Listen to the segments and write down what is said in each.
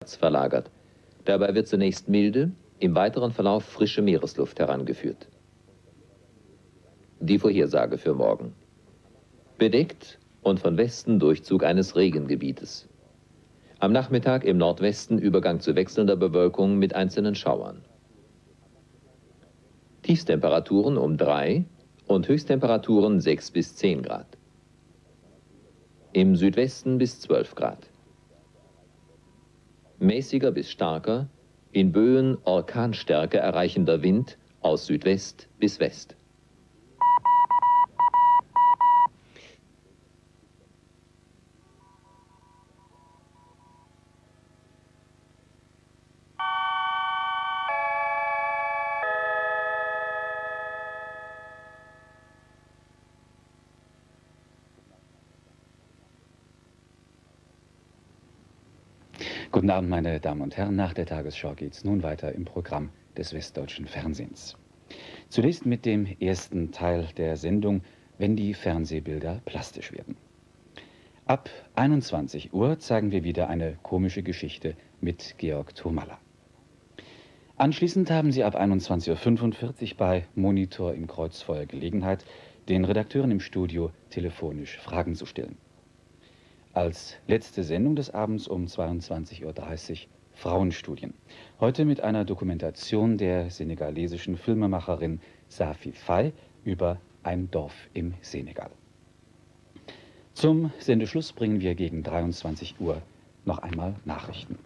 verlagert. Dabei wird zunächst milde, im weiteren Verlauf frische Meeresluft herangeführt. Die Vorhersage für morgen. Bedeckt und von Westen Durchzug eines Regengebietes. Am Nachmittag im Nordwesten Übergang zu wechselnder Bewölkung mit einzelnen Schauern. Tiefstemperaturen um 3 und Höchsttemperaturen 6 bis 10 Grad. Im Südwesten bis 12 Grad. Mäßiger bis starker, in Böen Orkanstärke erreichender Wind aus Südwest bis West. Guten Abend, meine Damen und Herren. Nach der Tagesschau geht es nun weiter im Programm des Westdeutschen Fernsehens. Zunächst mit dem ersten Teil der Sendung, wenn die Fernsehbilder plastisch werden. Ab 21 Uhr zeigen wir wieder eine komische Geschichte mit Georg Thurmalla. Anschließend haben Sie ab 21:45 Uhr bei Monitor im Kreuzfeuer Gelegenheit, den Redakteuren im Studio telefonisch Fragen zu stellen. Als letzte Sendung des Abends um 22:30 Uhr Frauenstudien. Heute mit einer Dokumentation der senegalesischen Filmemacherin Safi Faye über ein Dorf im Senegal. Zum Sendeschluss bringen wir gegen 23 Uhr noch einmal Nachrichten.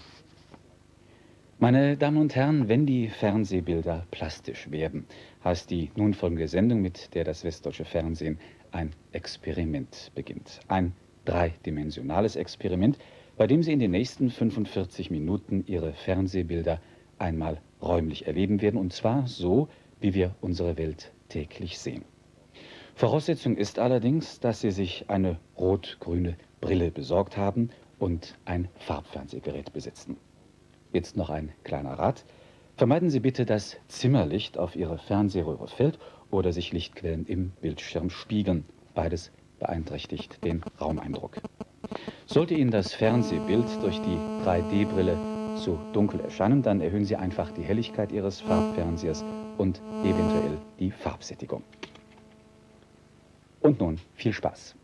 Meine Damen und Herren, wenn die Fernsehbilder plastisch werden, heißt die nun folgende Sendung, mit der das Westdeutsche Fernsehen ein Experiment beginnt. Ein dreidimensionales Experiment, bei dem Sie in den nächsten 45 Minuten Ihre Fernsehbilder einmal räumlich erleben werden, und zwar so, wie wir unsere Welt täglich sehen. Voraussetzung ist allerdings, dass Sie sich eine rot-grüne Brille besorgt haben und ein Farbfernsehgerät besitzen. Jetzt noch ein kleiner Rat. Vermeiden Sie bitte, dass Zimmerlicht auf Ihre Fernsehröhre fällt oder sich Lichtquellen im Bildschirm spiegeln. Beides beeinträchtigt den Raumeindruck. Sollte Ihnen das Fernsehbild durch die 3D-Brille zu dunkel erscheinen, dann erhöhen Sie einfach die Helligkeit Ihres Farbfernsehers und eventuell die Farbsättigung. Und nun viel Spaß.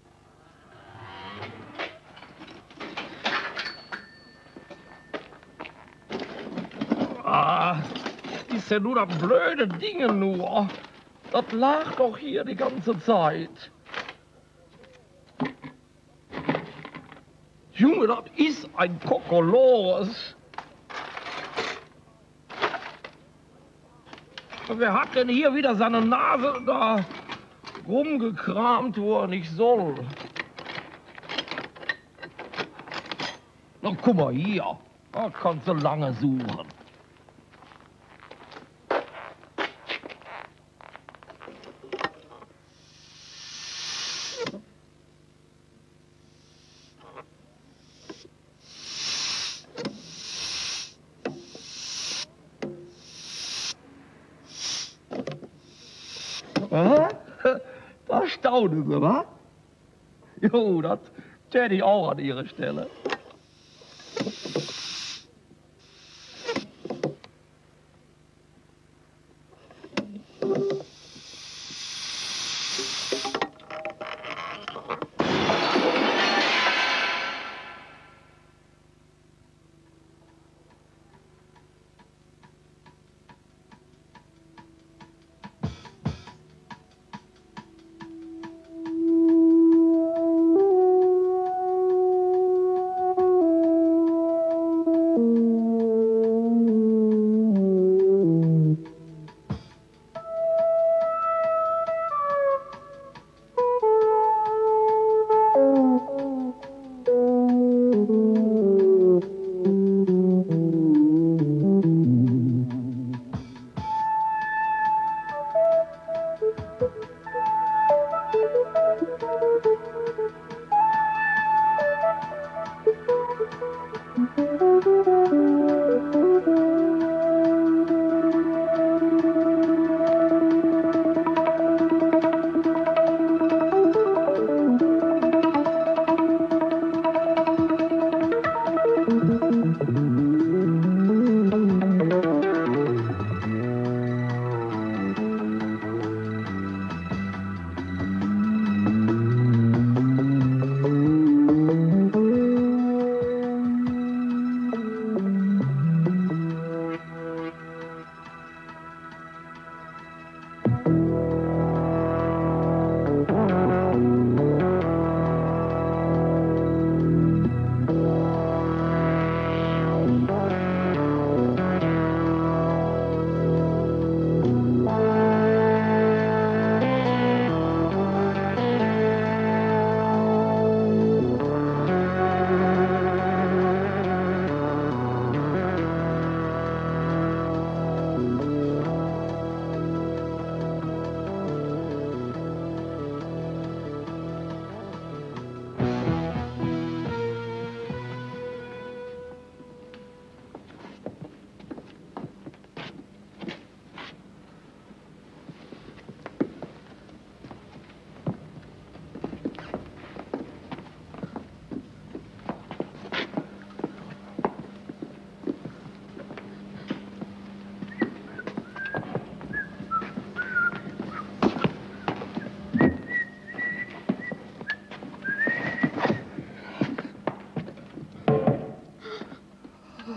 Ah, ist ja nur das blöde Dinge nur. Das lag doch hier die ganze Zeit. Junge, das ist ein Kokolores. Wer hat denn hier wieder seine Nase da rumgekramt, wo er nicht soll? Na, guck mal hier. Da kannst du lange suchen. Da staunen Sie, wa? Jo, das täte ich auch an Ihrer Stelle.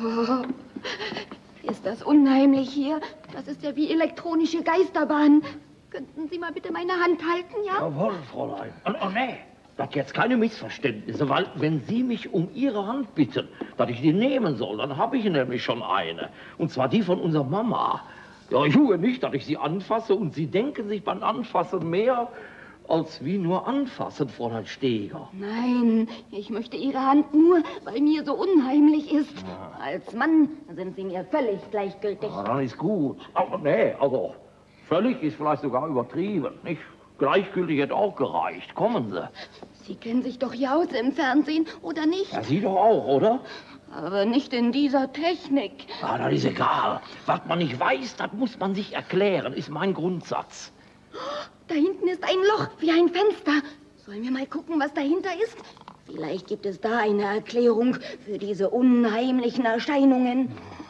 Oh, ist das unheimlich hier? Das ist ja wie elektronische Geisterbahn. Könnten Sie mal bitte meine Hand halten, ja? Jawohl, Fräulein. Oh, nee. Das jetzt keine Missverständnisse, weil wenn Sie mich um Ihre Hand bitten, dass ich die nehmen soll, dann habe ich nämlich schon eine. Und zwar die von unserer Mama. Ja, ich tue nicht, dass ich sie anfasse und Sie denken sich beim Anfassen mehr als wie nur anfassen, Fräulein Steger. Nein, ich möchte Ihre Hand nur, weil mir so unheimlich ist. Ja. Als Mann sind Sie mir völlig gleichgültig. Ja, dann ist gut. Aber nee, also völlig ist vielleicht sogar übertrieben, nicht? Gleichgültig hätte auch gereicht. Kommen Sie. Sie kennen sich doch hier aus im Fernsehen, oder nicht? Ja, Sie doch auch, oder? Aber nicht in dieser Technik. Ah, das ist egal. Was man nicht weiß, das muss man sich erklären, ist mein Grundsatz. Da hinten ist ein Loch, wie ein Fenster. Sollen wir mal gucken, was dahinter ist? Vielleicht gibt es da eine Erklärung für diese unheimlichen Erscheinungen.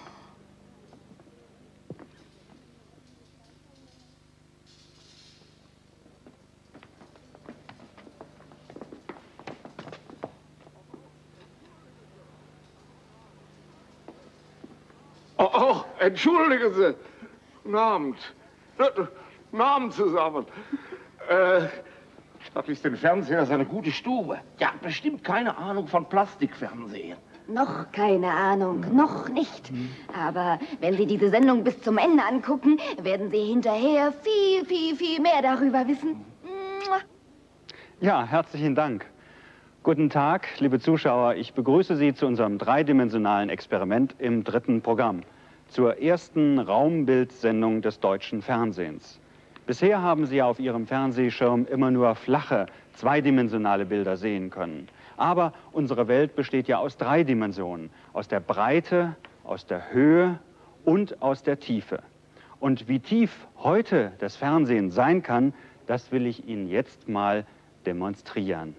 Oh, entschuldigen Sie. Guten Abend. Guten Abend zusammen. Das ist ein Fernseher, das ist eine gute Stube. Ja, bestimmt keine Ahnung von Plastikfernsehen. Noch keine Ahnung, noch nicht. Aber wenn Sie diese Sendung bis zum Ende angucken, werden Sie hinterher viel mehr darüber wissen. Ja, herzlichen Dank. Guten Tag, liebe Zuschauer. Ich begrüße Sie zu unserem dreidimensionalen Experiment im 3. Programm, zur ersten Raumbildsendung des deutschen Fernsehens. Bisher haben Sie auf Ihrem Fernsehschirm immer nur flache, zweidimensionale Bilder sehen können. Aber unsere Welt besteht ja aus 3 Dimensionen, aus der Breite, aus der Höhe und aus der Tiefe. Und wie tief heute das Fernsehen sein kann, das will ich Ihnen jetzt mal demonstrieren.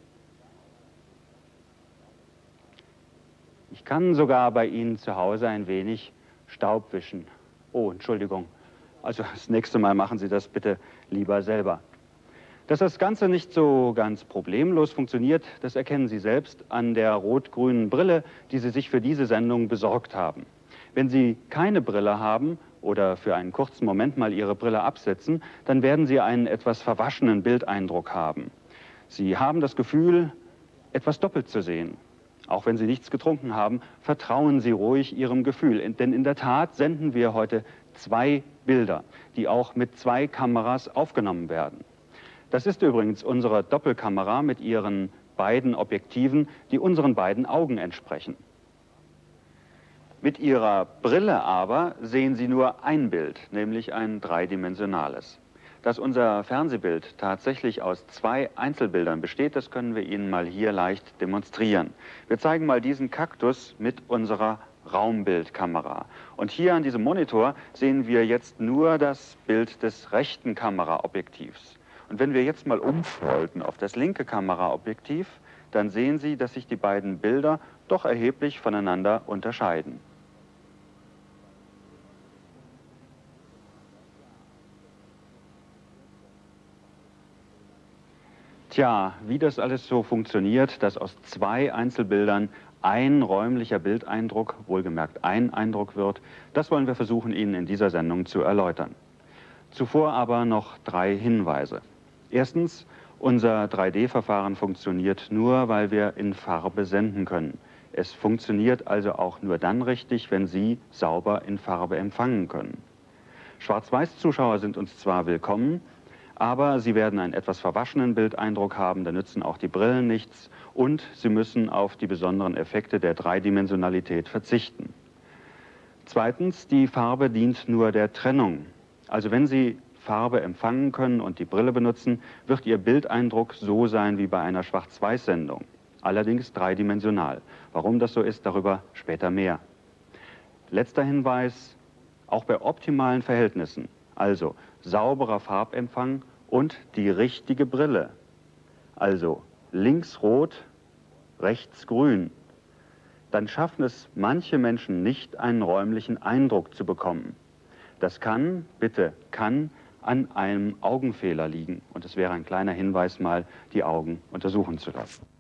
Ich kann sogar bei Ihnen zu Hause ein wenig Staub wischen. Oh, Entschuldigung. Also das nächste Mal machen Sie das bitte lieber selber. Dass das Ganze nicht so ganz problemlos funktioniert, das erkennen Sie selbst an der rot-grünen Brille, die Sie sich für diese Sendung besorgt haben. Wenn Sie keine Brille haben oder für einen kurzen Moment mal Ihre Brille absetzen, dann werden Sie einen etwas verwaschenen Bildeindruck haben. Sie haben das Gefühl, etwas doppelt zu sehen. Auch wenn Sie nichts getrunken haben, vertrauen Sie ruhig Ihrem Gefühl. Denn in der Tat senden wir heute 2 Bilder, die auch mit 2 Kameras aufgenommen werden. Das ist übrigens unsere Doppelkamera mit ihren beiden Objektiven, die unseren beiden Augen entsprechen. Mit Ihrer Brille aber sehen Sie nur ein Bild, nämlich ein dreidimensionales. Dass unser Fernsehbild tatsächlich aus 2 Einzelbildern besteht, das können wir Ihnen mal hier leicht demonstrieren. Wir zeigen mal diesen Kaktus mit unserer Raumbildkamera. Und hier an diesem Monitor sehen wir jetzt nur das Bild des rechten Kameraobjektivs. Und wenn wir jetzt mal umschalten auf das linke Kameraobjektiv, dann sehen Sie, dass sich die beiden Bilder doch erheblich voneinander unterscheiden. Tja, wie das alles so funktioniert, dass aus 2 Einzelbildern ein räumlicher Bildeindruck, wohlgemerkt ein Eindruck wird, das wollen wir versuchen, Ihnen in dieser Sendung zu erläutern. Zuvor aber noch 3 Hinweise. Erstens, unser 3D-Verfahren funktioniert nur, weil wir in Farbe senden können. Es funktioniert also auch nur dann richtig, wenn Sie sauber in Farbe empfangen können. Schwarz-Weiß-Zuschauer sind uns zwar willkommen, aber sie werden einen etwas verwaschenen Bildeindruck haben, da nützen auch die Brillen nichts und sie müssen auf die besonderen Effekte der Dreidimensionalität verzichten. Zweitens, die Farbe dient nur der Trennung. Also wenn Sie Farbe empfangen können und die Brille benutzen, wird Ihr Bildeindruck so sein wie bei einer Schwarz-Weiß-Sendung. Allerdings dreidimensional. Warum das so ist, darüber später mehr. Letzter Hinweis, auch bei optimalen Verhältnissen, also sauberer Farbempfang und die richtige Brille, also links rot, rechts grün, dann schaffen es manche Menschen nicht, einen räumlichen Eindruck zu bekommen. Das kann, bitte kann, an einem Augenfehler liegen. Und es wäre ein kleiner Hinweis, mal die Augen untersuchen zu lassen.